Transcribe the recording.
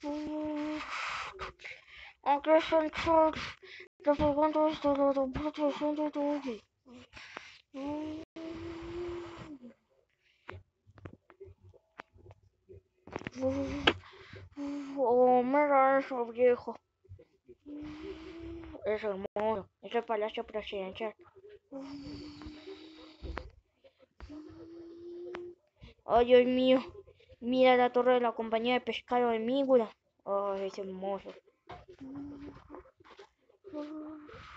Aunque son todos los gigantes de los deportes son de todo. Oh, mira eso, viejo. Es hermoso. Es el palacio presidencial. Ay, Dios mío. Mira la torre de la compañía de pescado de Mígula. Ay, es hermoso.